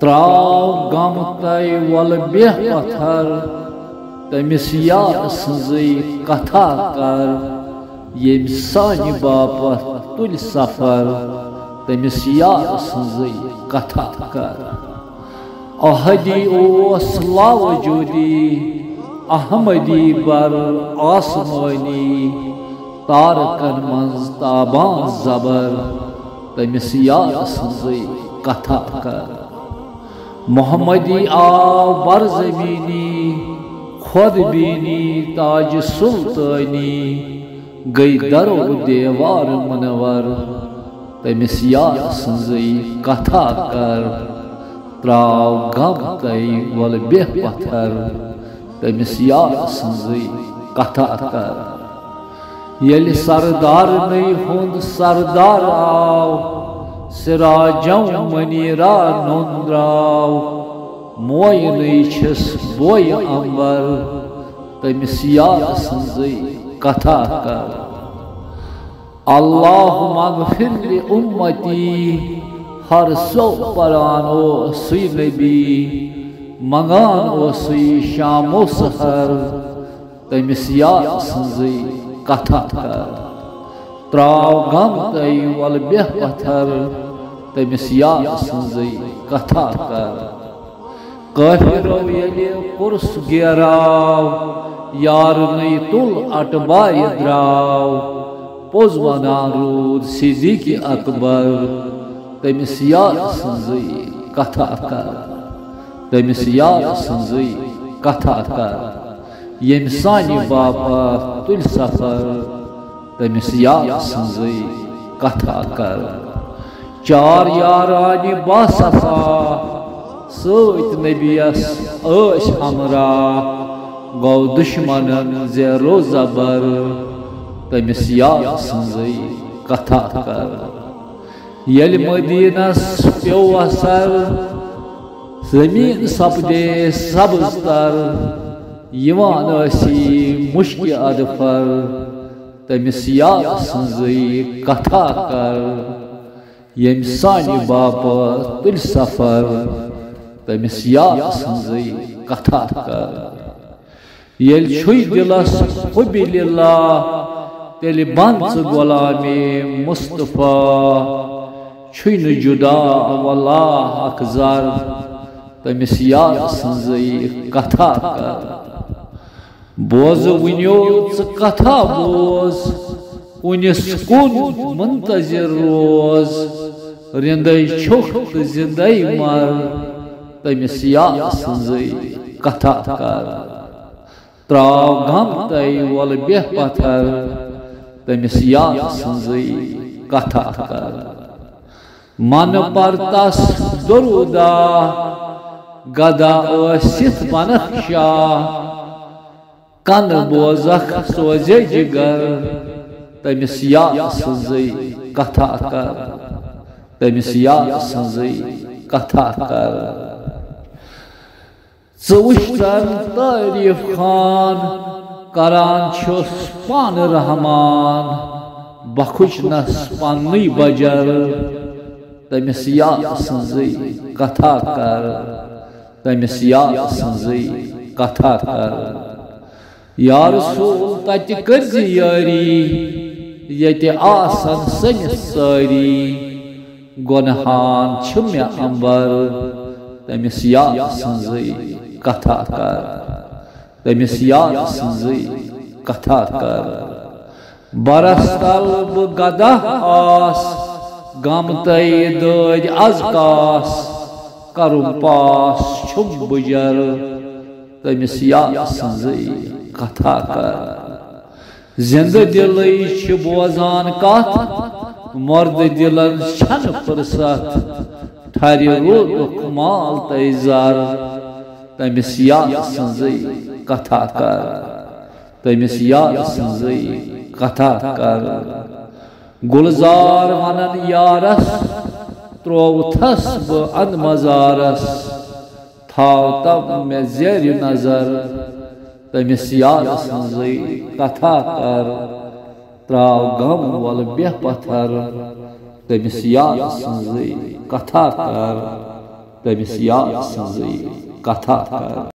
تراو غم تائی ول بیہ پتھر تمس یار سنزی کتھا کر یم سانہ باپت تل سفر تمس یار سنزی کتھا کر احدی اوس لاوجودی احمدی بر آسمانی تارکن منز تابان زبر تمس یار سنزی کتھا کر محمدی آو بر زمینی خود بینی تاج سلطانی گئی درو دیوار منور تمس یار سنزی کتھا کر تراو غم تائی ول بیہ پتھر تمس یار سنزی کتھا کر یل سردار نئی ہند سردار آو سراجوں منیرا نندراو موئی نئی چھس بوئی امبر تمس یار سنزی کتھا کر اللہم اغفر لی امتی ہر سو پران او سی نبی منگان او سی شام و سحر تمس یار سنزی کتھا کر تراو غم تائی ول بیہ پتھر تمس یار سنزی کتھا کر کافرو یلی پرس گیراو یار نئی تل اٹبائی دراو پوز ونان رود صدیق اکبر تمس یار سنزی کتھا کر تمس یار سنزی کتھا کر یم سانہ باپت تل سفر تمس یار سنزی کتھا کر چار یارانی با صفا سوت نبیس اش ہمراہ گو دشمنن زیر و زبر تمس یار سنزی کتھا کر یل مدینس پیو اثر زمین سپدے سبز تر یوان اسی مشک ادفر تمس یار سنزی کتھا کر یم سانہ باپت تل سفر تمس یار سنزی کتھا کر یل چھوئی دلس حب للہ تیل بنچ غلامی مصطفیٰ چھوئی نہ جدا واللہ اکزر تمس یار سنزی کتھا کر بوز ونیو ژٕ کتھا بوز کُنس کُن منتظر روز رندے چھُکھ تہٕ زندے مر تمس یار سنزی کتھا کر تراو غم تائی ول بیہ پتھر تمس یار سنزی کتھا کر من پرتس درودا گدا ٲسِتھ بنخشا کن بوزخ سوزے جگر تمس یار سنزی کتھا کر تمس یار سنزی کتھا کر ژٕ وٕچھتن تعریف خان کران چھُس پان رحمان بہ کھوٚچنس پننُے بجر تمس یار سنزی کتھا کر تمس یار سنزی کتھا کر یا رسول تتہ کرزِ یاری یتہِ آسن سٔنِتھ سٲری گۄنہان چھِ مےٚ امبر تمس یار سنزی کتھا کر تمس یار سنزی کتھا کر برس تل بہ گدہ آس غم تائی دٲدۍ از کاس کرُن پاس چھُم بجر تمس یار سنزی کتھا کر زندہ دلٕے چھِ بوزان کتھ مرد دلن چھن فرصت ٹھرِ روٗدُکھ مال تائی زر تمس یار سنزی کتھا کر تمس یار سنزی کتھا کر گلزار ونن یارس ترووتھس بہ اند مزارس تھاو تب میں زیر نظر تمس یار سنزی کتھا کر تراو غم ول بیہ پتھر تمس یار سنزی کتھا کر tٔmِس yar sٕنٛزٕے کتھا کر